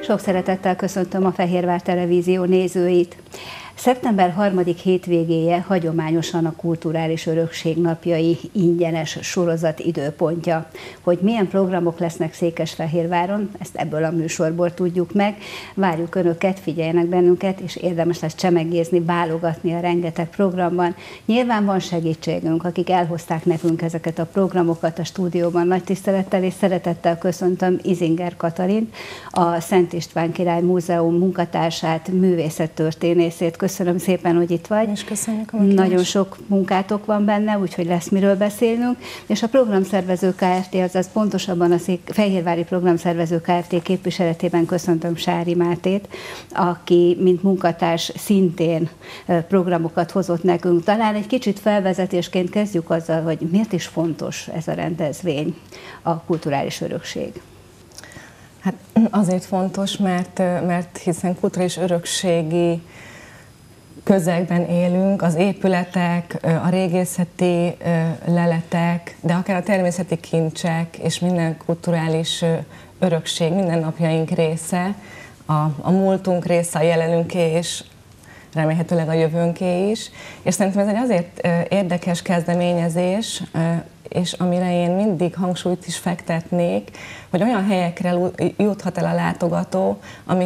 Sok szeretettel köszöntöm a Fehérvár Televízió nézőit. Szeptember 3. hétvégéje hagyományosan a Kulturális Örökség napjai ingyenes sorozat időpontja. Hogy milyen programok lesznek Székesfehérváron, ezt ebből a műsorból tudjuk meg. Várjuk Önöket, figyeljenek bennünket, és érdemes lesz csemegézni, válogatni a rengeteg programban. Nyilván van segítségünk, akik elhozták nekünk ezeket a programokat a stúdióban. Nagy tisztelettel és szeretettel köszöntöm Izinger Katalint, a Szent István Király Múzeum munkatársát, művészettörténészét. Köszönöm szépen, hogy itt vagy. És köszönjük a meghívást. Nagyon sok munkátok van benne, úgyhogy lesz miről beszélnünk. És a Programszervező Kft., azaz pontosabban a Fehérvári Programszervező Kft. Képviseletében köszöntöm Sári Mátét, aki mint munkatárs szintén programokat hozott nekünk. Talán egy kicsit felvezetésként kezdjük azzal, hogy miért is fontos ez a rendezvény, a kulturális örökség. Hát azért fontos, mert hiszen kulturális örökségi közegben élünk, az épületek, a régészeti leletek, de akár a természeti kincsek és minden kulturális örökség mindennapjaink része, a múltunk része, a jelenünké és remélhetőleg a jövőnké is. És szerintem ez egy azért érdekes kezdeményezés, és amire én mindig hangsúlyt is fektetnék, hogy olyan helyekre juthat el a látogató,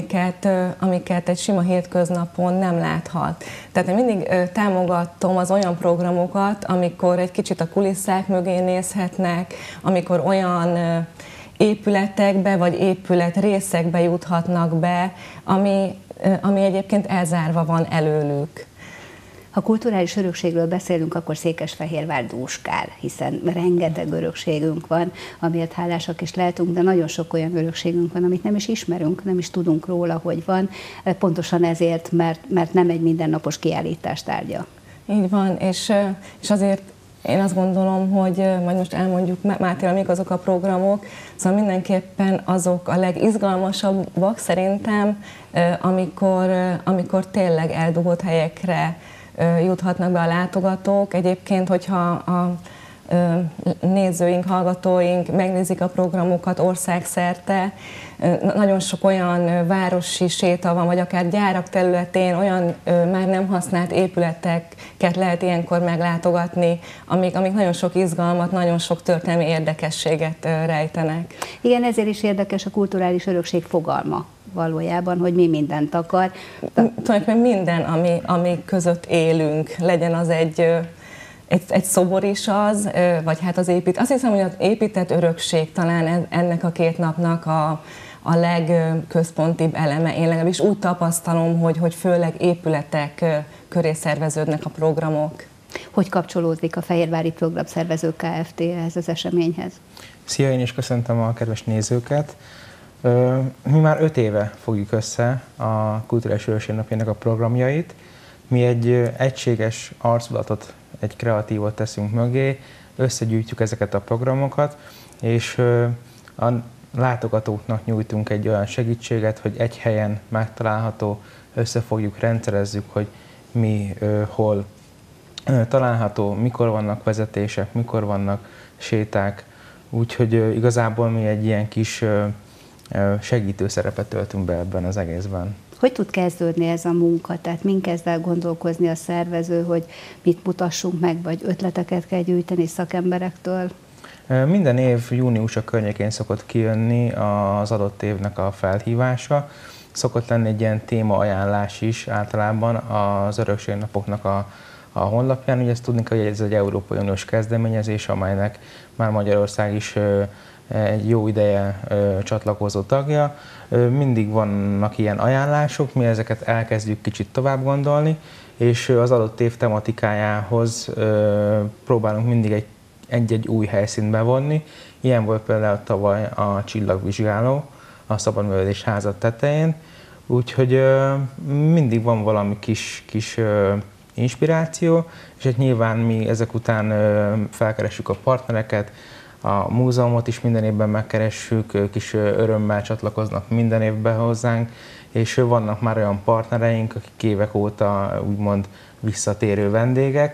amiket egy sima hétköznapon nem láthat. Tehát én mindig támogatom az olyan programokat, amikor egy kicsit a kulisszák mögé nézhetnek, amikor olyan épületekbe vagy épületrészekbe juthatnak be, ami egyébként elzárva van előlük. Ha kulturális örökségről beszélünk, akkor Székesfehérvár dúskál, hiszen rengeteg örökségünk van, amiért hálásak is lehetünk, de nagyon sok olyan örökségünk van, amit nem is ismerünk, nem is tudunk róla, hogy van, pontosan ezért, mert nem egy mindennapos kiállítás tárgya. Így van, és azért én azt gondolom, hogy majd most elmondjuk Mátéra, mik azok a programok, szóval mindenképpen azok a legizgalmasabbak szerintem, amikor tényleg eldugott helyekre juthatnak be a látogatók. Egyébként, hogyha a nézőink, hallgatóink megnézik a programokat országszerte, nagyon sok olyan városi séta van, vagy akár gyárak területén olyan már nem használt épületeket lehet ilyenkor meglátogatni, amik nagyon sok izgalmat, nagyon sok történelmi érdekességet rejtenek. Igen, ezért is érdekes a kulturális örökség fogalma valójában, hogy mi mindent akar. Tulajdonképpen minden, ami között élünk, legyen az egy szobor is az, vagy hát az épít. Azt hiszem, hogy az épített örökség talán ennek a két napnak a legközpontibb eleme. Én legalábbis úgy tapasztalom, hogy főleg épületek köré szerveződnek a programok. Hogy kapcsolódik a Fehérvári Programszervező Kft. Ehhez az eseményhez? Szia, én is köszöntöm a kedves nézőket. Mi már 5 éve fogjuk össze a Kulturális Örökség napjának a programjait. Mi egy egységes arculatot, egy kreatívot teszünk mögé, összegyűjtjük ezeket a programokat, és a látogatóknak nyújtunk egy olyan segítséget, hogy egy helyen megtalálható, összefogjuk, rendszerezzük, hogy mi hol található, mikor vannak vezetések, mikor vannak séták, úgyhogy igazából mi egy ilyen kis segítő szerepet töltünk be ebben az egészben. Hogy tud kezdődni ez a munka? Tehát min kezd el gondolkozni a szervező, hogy mit mutassunk meg, vagy ötleteket kell gyűjteni szakemberektől? Minden év június környékén szokott kijönni az adott évnek a felhívása. Szokott lenni egy ilyen témaajánlás is általában az örökségnapoknak a honlapján. Ugye ezt tudni kell, hogy ez egy Európai Uniós kezdeményezés, amelynek már Magyarország is egy jó ideje csatlakozó tagja. Mindig vannak ilyen ajánlások, mi ezeket elkezdjük kicsit tovább gondolni, és az adott év tematikájához próbálunk mindig egy új helyszínt bevonni. Ilyen volt például tavaly a Csillagvizsgáló, a Szabadművelődés Háza tetején, úgyhogy mindig van valami kis inspiráció, és hát nyilván mi ezek után felkeressük a partnereket, a múzeumot is minden évben megkeressük, ők is örömmel csatlakoznak minden évben hozzánk, és vannak már olyan partnereink, akik évek óta úgymond visszatérő vendégek,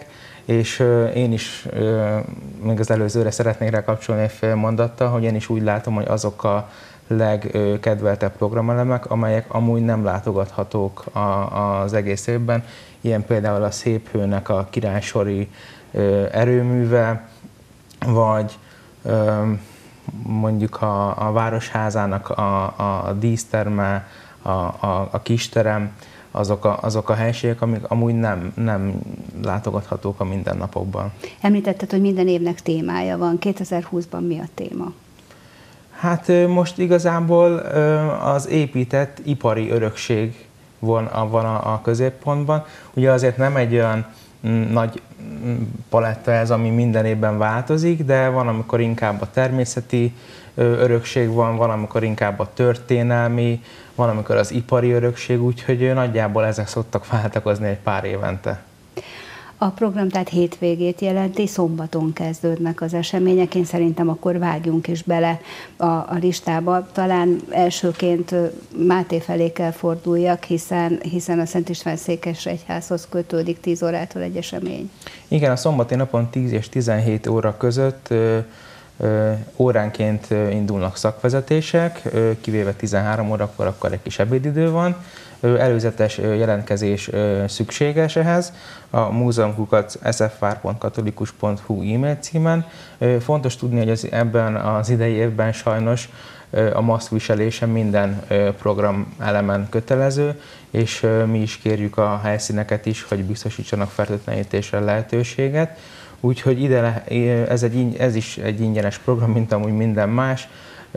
és én is még az előzőre szeretnék rákapcsolni egy fél mondattal, hogy én is úgy látom, hogy azok a legkedveltebb programelemek, amelyek amúgy nem látogathatók az egész évben, ilyen például a Szép Hőnek a királysori erőműve, vagy mondjuk a Városházának a díszterme, a kisterem, azok a helységek, amik amúgy nem látogathatók a mindennapokban. Említetted, hogy minden évnek témája van. 2020-ban mi a téma? Hát most igazából az épített ipari örökség van a középpontban. Ugye azért nem egy olyan nagy paletta ez, ami minden évben változik, de van, amikor inkább a természeti örökség van, amikor inkább a történelmi, van, amikor az ipari örökség, úgyhogy nagyjából ezek szoktak váltakozni egy pár évente. A program tehát hétvégét jelenti, szombaton kezdődnek az események, én szerintem akkor vágjunk is bele a listába. Talán elsőként Máté felé kell forduljak, hiszen a Szent István Székesegyházhoz kötődik 10 órától egy esemény. Igen, a szombati napon 10 és 17 óra között óránként indulnak szakvezetések, kivéve 13 órakor, akkor egy kis ebédidő van. Előzetes jelentkezés szükséges ehhez a múzeum@sfvár.katolikus.hu e-mail címen. Fontos tudni, hogy ebben az idei évben sajnos a maszkviselése minden program elemen kötelező, és mi is kérjük a helyszíneket is, hogy biztosítsanak fertőtlenítésre lehetőséget. Úgyhogy ez is egy ingyenes program, mint amúgy minden más.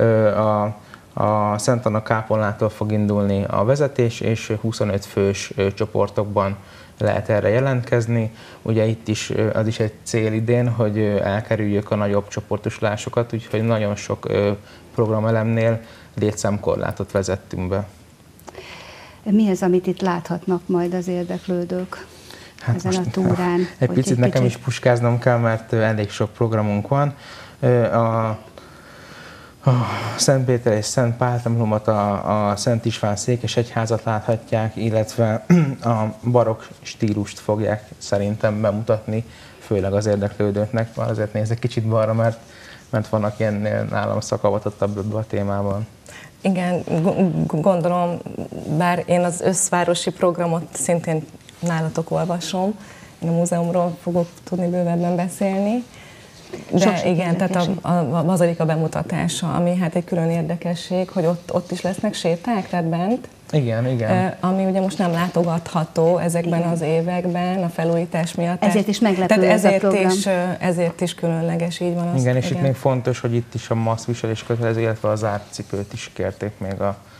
A Szent Anna kápolnától fog indulni a vezetés, és 25 fős csoportokban lehet erre jelentkezni. Ugye itt is az is egy cél idén, hogy elkerüljük a nagyobb csoportosulásokat, úgyhogy nagyon sok programelemnél létszámkorlátot vezettünk be. Mi az, amit itt láthatnak majd az érdeklődők ezen a túrán? Egy picit nekem is puskáznom kell, mert elég sok programunk van. A Szent Péter és Szent Pál templomot, a Szent István Székesegyházat láthatják, illetve a barokk stílust fogják szerintem bemutatni, főleg az érdeklődőknek. Azért nézek kicsit balra, mert vannak ilyen nálam szakavatottabb a témában. Igen, gondolom, bár én az összvárosi programot szintén nálatok olvasom, én a múzeumról fogok tudni bővebben beszélni. De igen, tehát a bazilika bemutatása, ami hát egy külön érdekesség, hogy ott is lesznek séták, tehát bent. Igen. Ami ugye most nem látogatható ezekben az években a felújítás miatt. Ezért is meglepő tehát ez a program. Ezért is különleges, így van. Igen, és itt még fontos, hogy itt is a maszkviselés kötelező, illetve a zárt cipőt is kérték még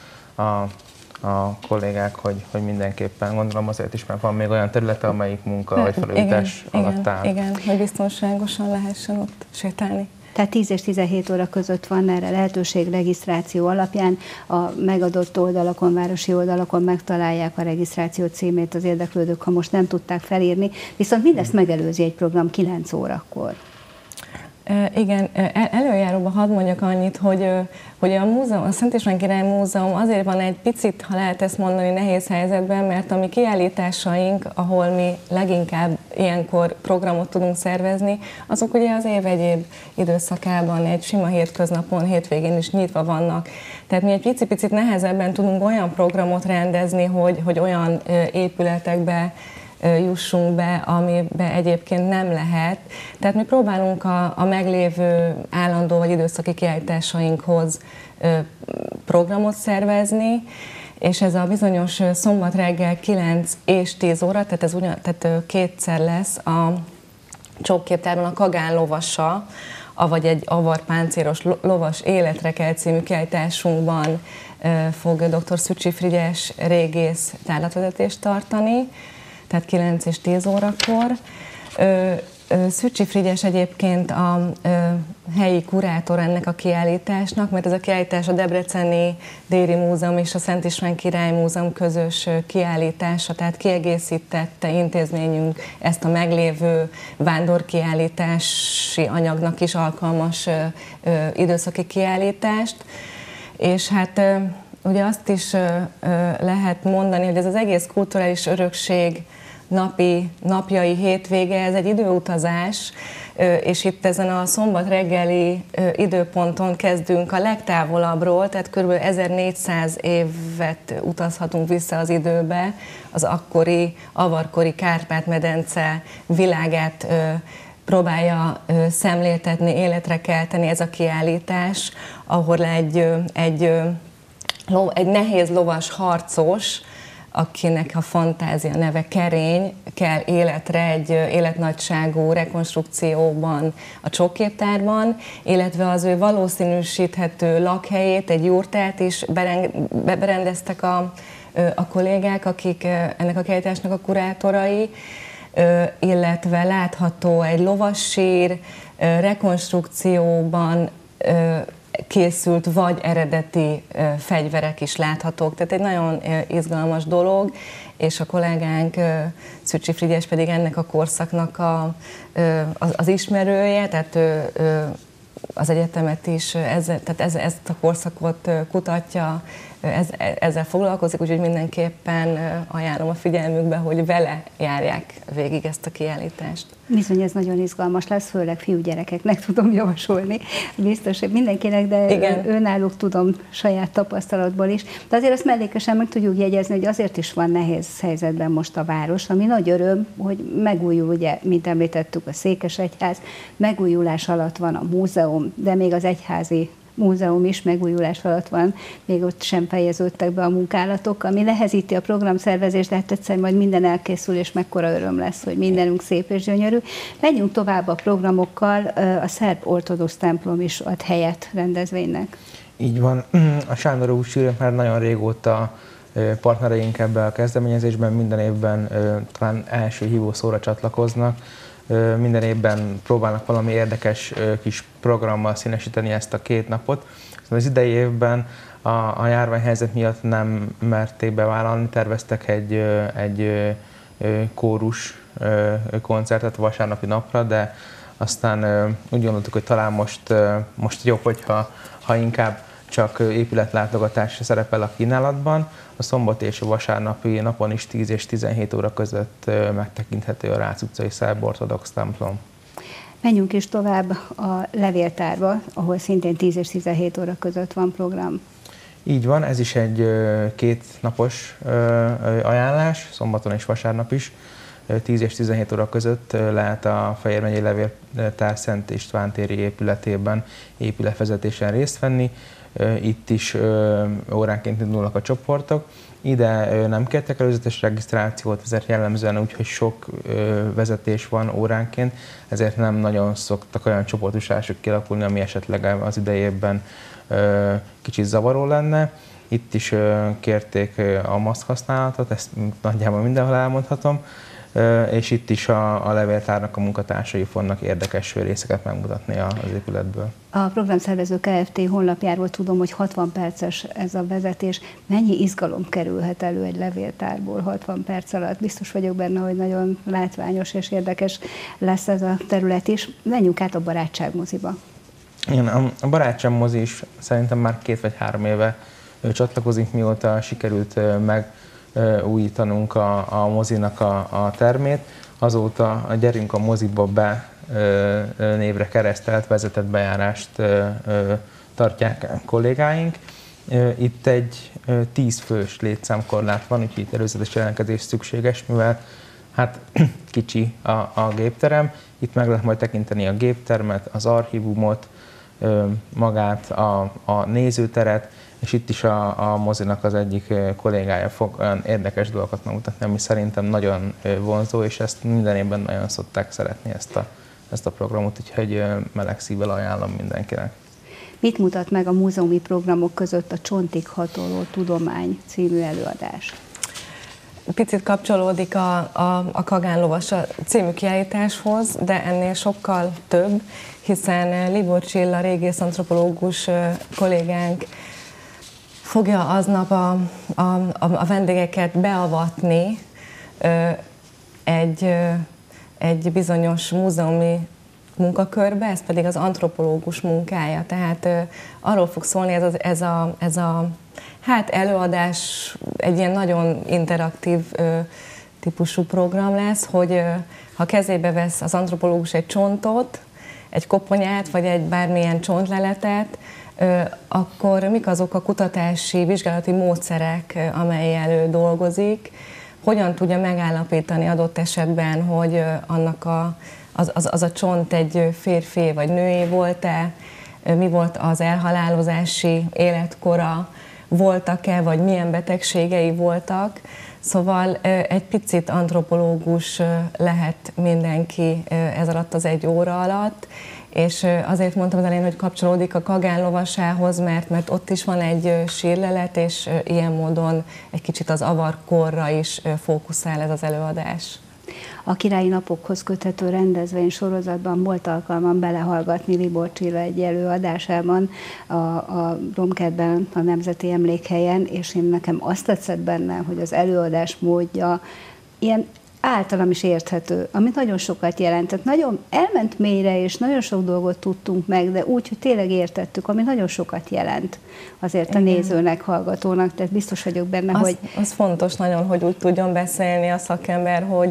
a kollégák, hogy mindenképpen, gondolom azért is, mert van még olyan területe, amelyik munka vagy felújítás alatt áll. Igen, hogy biztonságosan lehessen ott sétálni. Tehát 10 és 17 óra között van erre lehetőség regisztráció alapján. A megadott oldalakon, városi oldalakon megtalálják a regisztráció címét az érdeklődők, ha most nem tudták felírni. Viszont mindezt megelőzi egy program 9 órakor. Igen, előjáróban hadd mondjak annyit, hogy a múzeum, a Szent István Király Múzeum azért van egy picit, ha lehet ezt mondani, nehéz helyzetben, mert a mi kiállításaink, ahol mi leginkább ilyenkor programot tudunk szervezni, azok ugye az év egyéb időszakában, egy sima hétköznapon, hétvégén is nyitva vannak. Tehát mi egy picit nehezebben tudunk olyan programot rendezni, hogy olyan épületekbe jussunk be, amiben egyébként nem lehet. Tehát mi próbálunk a meglévő állandó vagy időszaki kiállításainkhoz programot szervezni, és ez a bizonyos szombat reggel 9 és 10 óra, tehát kétszer lesz a Csókképtárban a Kagán lovasa, avagy egy avarpáncélos lovas életre kell című kiállításunkban fog dr. Szücsi Frigyes régész tárlatvezetést tartani, tehát 9 és 10 órakor. Szücsi Frigyes egyébként a helyi kurátor ennek a kiállításnak, mert ez a kiállítás a Debreceni Déri Múzeum és a Szent István Király Múzeum közös kiállítása, tehát kiegészítette intézményünk ezt a meglévő vándorkiállítási anyagnak is alkalmas időszaki kiállítást. És hát ugye azt is lehet mondani, hogy ez az egész kulturális örökség napjai hétvége, ez egy időutazás, és itt ezen a szombat reggeli időponton kezdünk a legtávolabbról, tehát kb. 1400 évet utazhatunk vissza az időbe, az akkori, avarkori Kárpát-medence világát próbálja szemléltetni, életre kelteni ez a kiállítás, ahol egy nehéz lovas harcos, akinek a fantázia neve Kerény, kell életre egy életnagyságú rekonstrukcióban a Csókképtárban, illetve az ő valószínűsíthető lakhelyét, egy jurtát is berendeztek a kollégák, akik ennek a kiállításnak a kurátorai, illetve látható egy lovassír, rekonstrukcióban készült vagy eredeti fegyverek is láthatók. Tehát egy nagyon izgalmas dolog, és a kollégánk Szücsi Frigyes pedig ennek a korszaknak az ismerője, tehát az egyetemet is ezt a korszakot kutatja, ezzel foglalkozik, úgyhogy mindenképpen ajánlom a figyelmükbe, hogy vele járják végig ezt a kiállítást. Bizony, ez nagyon izgalmas lesz, főleg fiúgyerekeknek tudom javasolni. Biztos, hogy mindenkinek, de önálluk tudom saját tapasztalatból is. De azért azt mellékesen meg tudjuk jegyezni, hogy azért is van nehéz helyzetben most a város, ami nagy öröm, hogy megújul, ugye, mint említettük, a Székesegyház, megújulás alatt van a múzeum, de még az egyházi múzeum is megújulás alatt van, még ott sem fejeződtek be a munkálatok, ami nehezíti a programszervezést, de hát egyszer majd minden elkészül, és mekkora öröm lesz, hogy mindenünk szép és gyönyörű. Menjünk tovább a programokkal, a szerb ortodox templom is ad helyet rendezvénynek. Így van, a Sándor úrsírek már nagyon régóta partnereink ebben a kezdeményezésben, minden évben talán első hívószóra csatlakoznak, minden évben próbálnak valami érdekes kis programmal színesíteni ezt a 2 napot. Az idei évben a járványhelyzet miatt nem merték bevállalni, terveztek egy kórus koncertet vasárnapi napra, de aztán úgy gondoltuk, hogy talán most jobb, hogyha inkább csak épületlátogatás szerepel a kínálatban. A szombat és a vasárnapi napon is 10 és 17 óra között megtekinthető a Rácz utcai szerb ortodox templom. Menjünk is tovább a levéltárba, ahol szintén 10 és 17 óra között van program. Így van, ez is egy 2 napos ajánlás, szombaton és vasárnap is. 10 és 17 óra között lehet a Fejér megyei Levéltár Szent István téri épületében épületvezetésen részt venni. Itt is óránként indulnak a csoportok. Ide nem kértek előzetes regisztrációt, ezért jellemzően úgy, hogy sok vezetés van óránként, ezért nem nagyon szoktak olyan csoportosulások kialakulni, ami esetleg az idejében kicsit zavaró lenne. Itt is kérték a maszk használatot, ezt nagyjából mindenhol elmondhatom, és itt is a levéltárnak a munkatársai fognak érdekes részeket megmutatni az épületből. A programszervező Kft. Honlapjáról tudom, hogy 60 perces ez a vezetés. Mennyi izgalom kerülhet elő egy levéltárból 60 perc alatt? Biztos vagyok benne, hogy nagyon látványos és érdekes lesz ez a terület is. Menjünk át a Barátság moziba. Igen, a Barátság mozi is szerintem már 2 vagy 3 éve csatlakozik, mióta sikerült megújítanunk a mozinak a termét. Azóta a Gyerünk a moziba be névre keresztelt vezetett bejárást tartják kollégáink. Itt egy 10 fős létszámkorlát van, úgyhogy itt előzetes jelentkezés szükséges, mivel hát kicsi a gépterem. Itt meg lehet majd tekinteni a géptermet, az archívumot, magát, a nézőteret, és itt is a mozinak az egyik kollégája fog olyan érdekes dolgokat megmutatni, ami szerintem nagyon vonzó, és ezt minden évben nagyon szokták szeretni ezt a programot, úgyhogy meleg szívvel ajánlom mindenkinek. Mit mutat meg a múzeumi programok között a Csontig hatoló tudomány című előadás? Picit kapcsolódik a Kagán lovasa című kiállításhoz, de ennél sokkal több, hiszen Libor Csilla régész antropológus kollégánk fogja aznap a vendégeket beavatni egy bizonyos múzeumi munkakörbe, ez pedig az antropológus munkája. Tehát arról fog szólni ez a előadás, egy ilyen nagyon interaktív típusú program lesz, hogy ha kezébe vesz az antropológus egy csontot, egy koponyát, vagy egy bármilyen csontleletet, akkor mik azok a kutatási, vizsgálati módszerek, amellyel ő dolgozik, hogyan tudja megállapítani adott esetben, hogy annak az a csont egy férfi vagy női volt-e, mi volt az elhalálozási életkora, voltak-e, vagy milyen betegségei voltak. Szóval egy picit antropológus lehet mindenki ez alatt az 1 óra alatt, és azért mondtam az elején, hogy kapcsolódik a Kagán lovasához, mert ott is van egy sírlelet, és ilyen módon egy kicsit az avarkorra is fókuszál ez az előadás. A Királyi Napokhoz köthető rendezvény sorozatban volt alkalmam belehallgatni Libor Csilla egy előadásában a Romkertben, a Nemzeti Emlékhelyen, és nekem azt tetszett benne, hogy az előadás módja ilyen általam is érthető, amit nagyon sokat jelentett. Nagyon elment mélyre, és nagyon sok dolgot tudtunk meg, de úgy, hogy tényleg értettük, ami nagyon sokat jelent azért a nézőnek, hallgatónak, tehát biztos vagyok benne, hogy... Az fontos nagyon, hogy úgy tudjon beszélni a szakember, hogy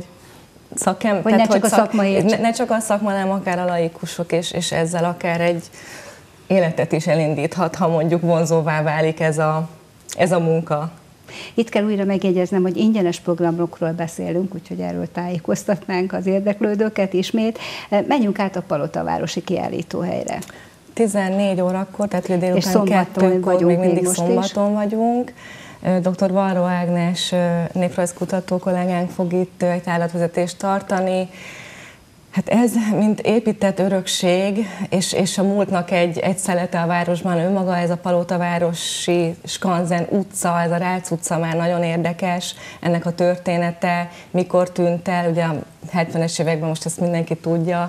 ne csak a szakma, hanem akár a laikusok, és ezzel akár egy életet is elindíthat, ha mondjuk vonzóvá válik ez a munka. Itt kell újra megjegyeznem, hogy ingyenes programokról beszélünk, úgyhogy erről tájékoztatnánk az érdeklődőket ismét. Menjünk át a Palotavárosi kiállítóhelyre. 14 órakor, tehát délután 2-kor, még mindig szombaton vagyunk. Dr. Varró Ágnes néprajzkutató kollégánk fog itt egy tárlatvezetést tartani. Hát ez, mint épített örökség, és a múltnak egy szelete a városban, önmaga ez a Palotavárosi Skanzen utca, ez a Rácz utca már nagyon érdekes, ennek a története, mikor tűnt el, ugye a 70-es években, most ezt mindenki tudja,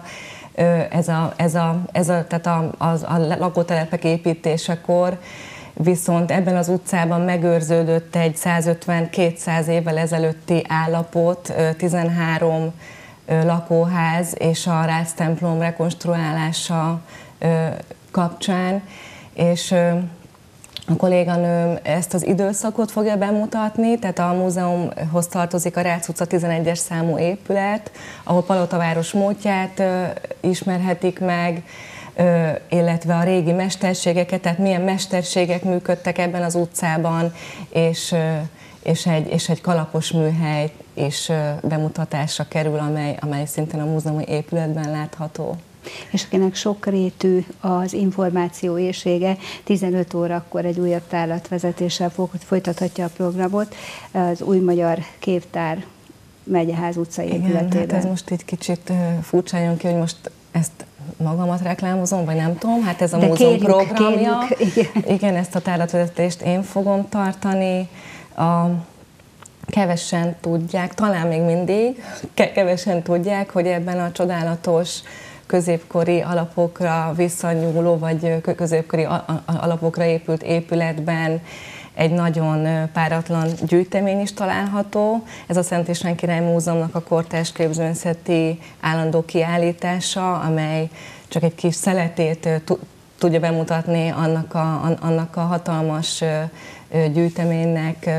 tehát a lakótelepek építésekor, viszont ebben az utcában megőrződött egy 150-200 évvel ezelőtti állapot, 13 lakóház és a Rácz templom rekonstruálása kapcsán, és a kolléganőm ezt az időszakot fogja bemutatni, tehát a múzeumhoz tartozik a Rácz utca 11-es számú épület, ahol Palotaváros múltját ismerhetik meg, illetve a régi mesterségeket, tehát milyen mesterségek működtek ebben az utcában, és egy kalapos műhely is bemutatásra kerül, amely szintén a múzeumi épületben látható. És akinek sokrétű az információ éhsége, 15 órakor egy újabb tárlatvezetéssel folytathatja a programot az Új Magyar Képtár Megyeház utcai épületében. Igen, hát ez most egy kicsit furcsa jön ki, hogy most ezt magamat reklámozom, vagy nem tudom, hát ez a múzeum programja. Igen, ezt a tárlatvezetést én fogom tartani. Kevesen tudják, talán még mindig, kevesen tudják, hogy ebben a csodálatos középkori alapokra visszanyúló, vagy középkori alapokra épült épületben egy nagyon páratlan gyűjtemény is található. Ez a Szent István Király Múzeumnak a kortárs képzőművészeti állandó kiállítása, amely csak egy kis szeletét tudja bemutatni annak a hatalmas gyűjteménynek,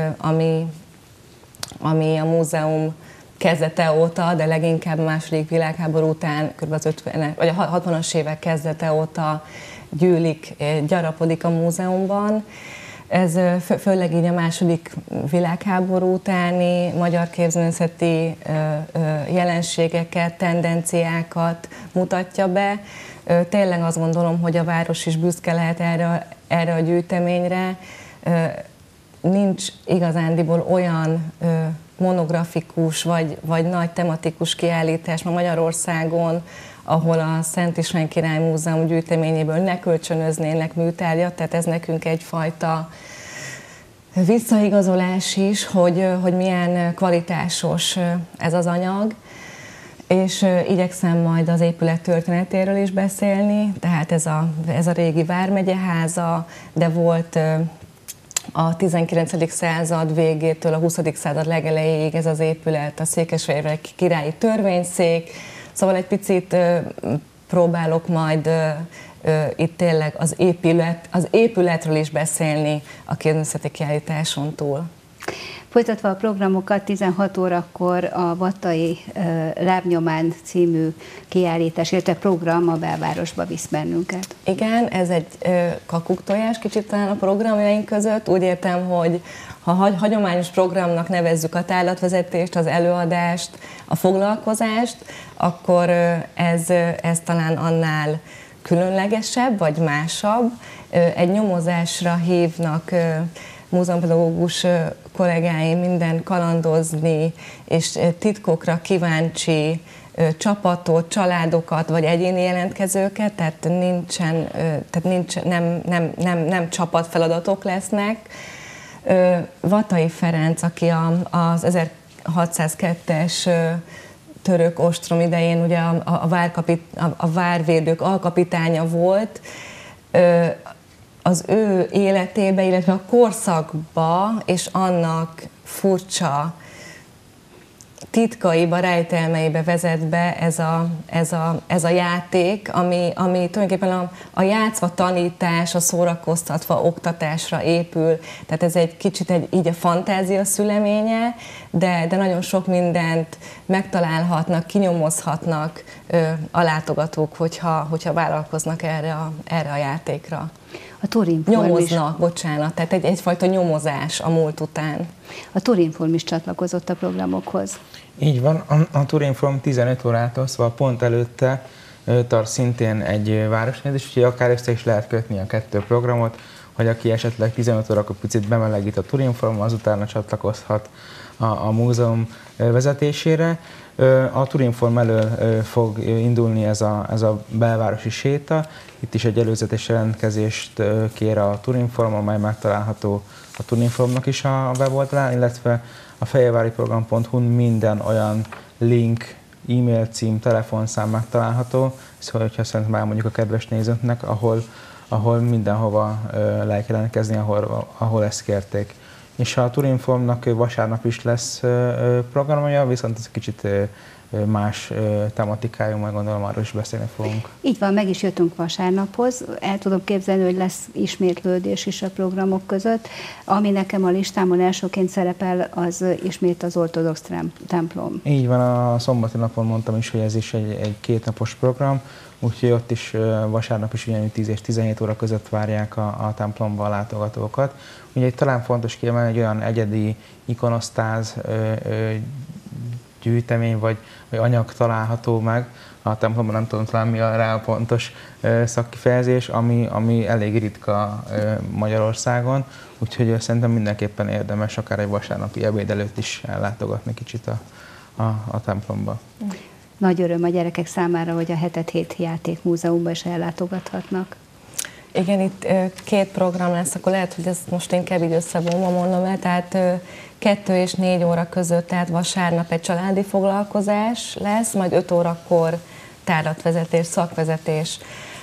ami a múzeum kezdete óta, de leginkább a II. Világháború után, kb. Az 60-as évek kezdete óta gyarapodik a múzeumban. Ez főleg így a II. Világháború utáni magyar képzőművészeti jelenségeket, tendenciákat mutatja be. Tényleg azt gondolom, hogy a város is büszke lehet erre a gyűjteményre. Nincs igazándiból olyan monografikus vagy nagy tematikus kiállítás ma Magyarországon, ahol a Szent István Király Múzeum gyűjteményéből ne kölcsönöznének műtárgyat, tehát ez nekünk egyfajta visszaigazolás is, hogy milyen kvalitásos ez az anyag, és igyekszem majd az épület történetéről is beszélni, tehát ez a régi vármegyeháza, de volt a 19. század végétől a 20. század legelejéig ez az épület, a Székesfehérvári királyi törvényszék, szóval egy picit próbálok majd itt tényleg az épületről is beszélni a képzőművészeti kiállításon túl. Folytatva a programokat, 16 órakor a Vattai Lábnyomán című kiállítás, illetve program a belvárosba visz bennünket. Igen, ez egy kakuktojás kicsit talán a programjaink között. Úgy értem, hogy ha hagyományos programnak nevezzük a tárlatvezetést, az előadást, a foglalkozást, akkor ez talán annál különlegesebb, vagy másabb. Egy nyomozásra hívnak múzeumpedagógus kollégáim minden kalandozni és titkokra kíváncsi csapatot, családokat vagy egyéni jelentkezőket, tehát nem csapatfeladatok lesznek. Vattai Ferenc, aki az 1602-es török ostrom idején ugye a várvédők alkapitánya volt, az ő életébe, illetve a korszakba és annak furcsa titkaiba, rejtelmeibe vezet be ez a játék, ami tulajdonképpen a játszva tanítás, a szórakoztatva oktatásra épül. Tehát ez egy kicsit így a fantázia szüleménye, de nagyon sok mindent megtalálhatnak, kinyomozhatnak a látogatók, hogyha vállalkoznak erre a játékra. A Turinform Nyomoznak, bocsánat, tehát egyfajta nyomozás a múlt után. A Turinform is csatlakozott a programokhoz. Így van, a Turinform 15 órától, szóval pont előtte tart szintén egy városnézés, úgyhogy akár össze is lehet kötni a kettő programot, hogy aki esetleg 15 órakor picit bemelegít a Turinform, azutána csatlakozhat a múzeum vezetésére. A Turinform elől fog indulni ez a belvárosi séta. Itt is egy előzetes jelentkezést kér a Turinform, amely megtalálható a Turinformnak is a weboldalán, illetve a fehérváriprogram.hu-n minden olyan link, e-mail cím, telefonszám megtalálható, szóval, hogyha szerintem elmondjuk a kedves nézőknek, ahol mindenhova le kell jelentkezni, ahol ezt kérték. És a Turinformnak vasárnap is lesz programja, viszont ez kicsit más tematikájú, majd gondolom arról is beszélni fogunk. Így van, meg is jöttünk vasárnaphoz. El tudom képzelni, hogy lesz ismétlődés is a programok között. Ami nekem a listámon elsőként szerepel, az ismét az ortodox templom. Így van, a szombati napon mondtam is, hogy ez is egy kétnapos program, úgyhogy ott is vasárnap is ugyanúgy 10 és 17 óra között várják a templomba a látogatókat. Ugye talán fontos kiemelni, egy olyan egyedi ikonosztáz gyűjtemény vagy anyag található meg a templomban, nem tudom talán mi rá a pontos szakkifejezés, ami elég ritka Magyarországon, úgyhogy szerintem mindenképpen érdemes akár egy vasárnapi ebéd előtt is ellátogatni kicsit a templomba. Nagy öröm a gyerekek számára, hogy a Hetet Hét Játékmúzeumban is ellátogathatnak. Igen, itt két program lesz, akkor lehet, hogy ezt most inkább így összevonva mondom el, tehát 2 és 4 óra között, tehát vasárnap egy családi foglalkozás lesz, majd 5 órakor tárlatvezetés, szakvezetés.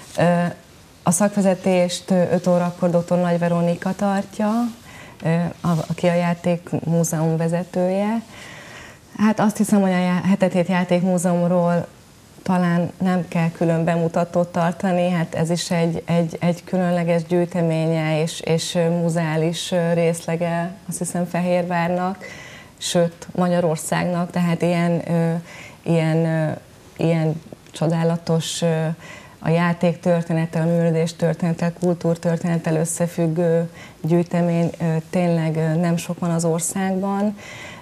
A szakvezetést 5 órakor dr. Nagy Veronika tartja, aki a Játékmúzeum vezetője. Hát azt hiszem, hogy a Hetet Hét Játékmúzeumról talán nem kell külön bemutatót tartani, hát ez is egy különleges gyűjteménye és muzeális részlege, azt hiszem Fehérvárnak, sőt Magyarországnak, tehát ilyen csodálatos a játéktörténettel, a művelődéstörténettel, kultúrtörténettel összefüggő gyűjtemény tényleg nem sok van az országban.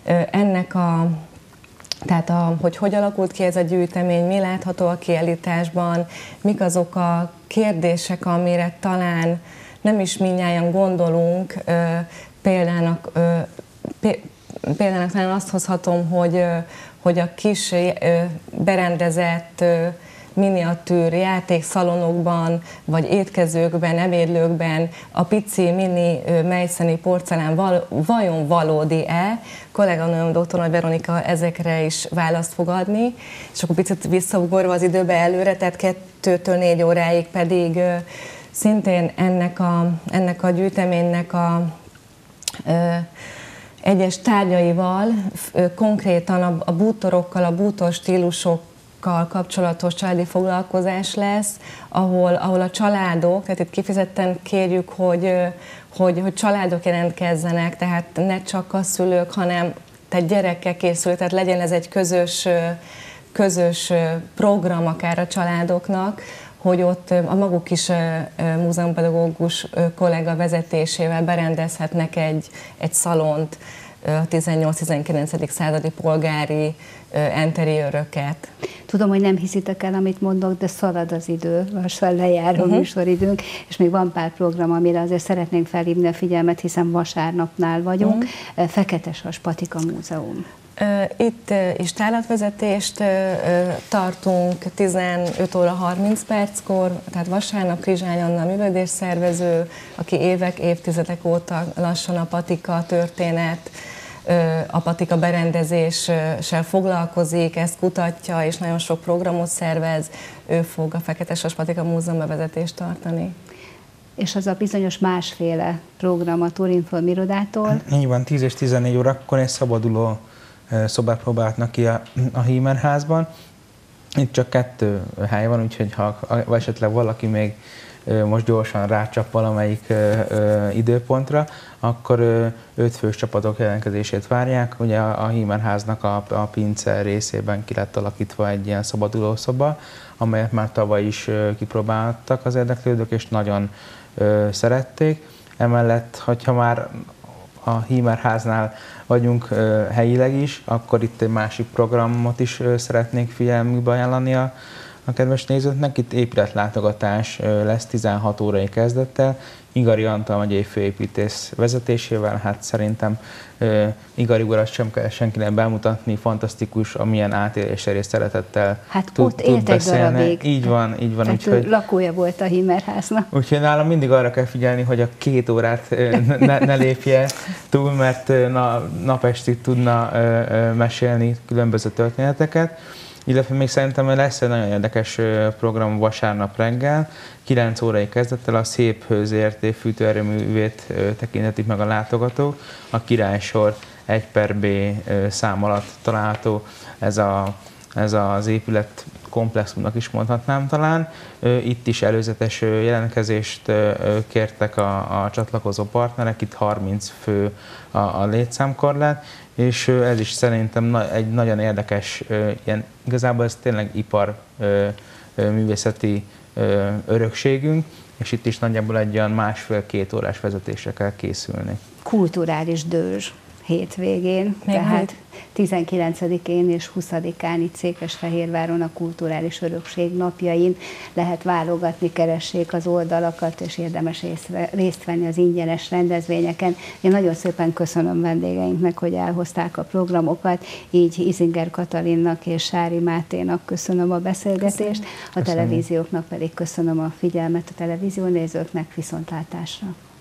Tehát, hogy alakult ki ez a gyűjtemény, mi látható a kiállításban, mik azok a kérdések, amire talán nem is mindnyájan gondolunk. Példának talán azt hozhatom, hogy a kis berendezett miniatűr játékszalonokban, vagy étkezőkben, ebédlőkben a pici, mini mejszeni porcelán vajon valódi-e? Kolléganőm dr. Nagy Veronika ezekre is választ fog adni, és akkor picit visszaugorva az időbe előre, tehát 2-től 4 óráig pedig szintén ennek a gyűjteménynek egyes tárgyaival, konkrétan a bútorokkal, a bútor stílusokkal kapcsolatos családi foglalkozás lesz, ahol a családok, tehát itt kifejezetten kérjük, hogy családok jelentkezzenek, tehát ne csak a szülők, hanem tehát gyerekek készül, tehát legyen ez egy közös program akár a családoknak, hogy ott a maguk is múzeumpedagógus kollega vezetésével berendezhetnek egy szalont, a 18-19. századi polgári enteriőröket. Tudom, hogy nem hiszitek el, amit mondok, de szalad az idő, lassan lejár a műsoridőnk, és még van pár program, amire azért szeretnénk felhívni a figyelmet, hiszen vasárnapnál vagyunk. Feketesas Patika Múzeum. Itt is tárlatvezetést tartunk 15 óra 30 perckor, tehát vasárnap Krizsány Anna művelődésszervező, aki évtizedek óta lassan a patika történet, a patika berendezéssel foglalkozik, ezt kutatja, és nagyon sok programot szervez. Ő fog a Feketesas Patika Múzeum bevezetést tartani. És az a bizonyos másféle program a Turinfilm irodától. Így van, 10 és 14 órakor egy szabaduló szobát próbálhatnak ki a Hímerházban. Itt csak 2 hely van, úgyhogy ha esetleg valaki még most gyorsan rácsap valamelyik időpontra, akkor 5 fős csapatok jelentkezését várják. Ugye a Hímerháznak a pince részében ki lett alakítva egy ilyen szabaduló szoba, amelyet már tavaly is kipróbáltak az érdeklődők, és nagyon szerették. Emellett, hogyha már a Hímerháznál vagyunk helyileg is, akkor itt egy másik programot is szeretnék figyelmükbe ajánlani a kedves nézőknek. Itt épületlátogatás lesz 16 órai kezdettel, Igari Antal megyei főépítész vezetésével. Hát szerintem Igari urat sem kell senkinek bemutatni, fantasztikus, amilyen átélésre és szeretettel tud beszélni. Darabig. Így van. Úgyhogy lakója volt a Hímerháznak. Úgyhogy nálam mindig arra kell figyelni, hogy a 2 órát ne lépje túl, mert napestig tudna mesélni különböző történeteket. Illetve még szerintem lesz egy nagyon érdekes program vasárnap reggel, 9 órai kezdettel a Szép ZRT fűtőerőművét tekinthetik meg a látogatók. A Királysor 1/B szám alatt található ez az épület komplexumnak is mondhatnám talán. Itt is előzetes jelentkezést kértek a csatlakozó partnerek, itt 30 fő a létszámkorlát, és ez is szerintem egy nagyon érdekes, igazából ez tényleg ipar művészeti örökségünk, és itt is nagyjából egy olyan 1,5-2 órás vezetésre kell készülni. Kulturális dőzs hétvégén, tehát 19-én és 20-án itt Székesfehérváron a Kulturális Örökség napjain lehet válogatni, keressék az oldalakat, és érdemes részt venni az ingyenes rendezvényeken. Én nagyon szépen köszönöm vendégeinknek, hogy elhozták a programokat, így Izinger Katalinnak és Sári Máténak köszönöm a beszélgetést, a televízióknak pedig köszönöm a figyelmet, a televíziónézőknek, viszontlátásra.